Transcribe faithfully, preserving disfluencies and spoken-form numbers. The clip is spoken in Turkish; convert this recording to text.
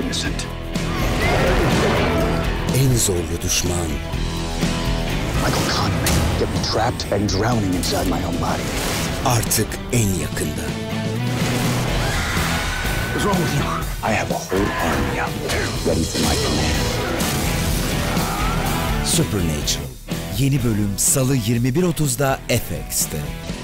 innocent. En zorlu düşman. Michael Conway, get me trapped and drowning inside my own body. Artık en yakında. What's wrong with you? I have a whole army out there ready for my command. Supernatural. Yeni bölüm Salı yirmi bir otuzda F X'te.